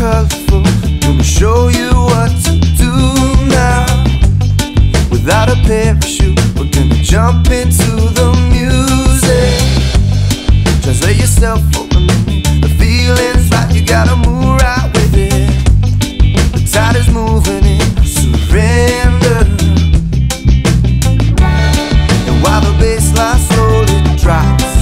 colorful. Let me show you what to do now. Without a parachute, we're gonna jump into the music. Translate yourself for a minute. The feeling's right, you gotta move right with it. The tide is moving in, surrender. And while the bass line slowly drops,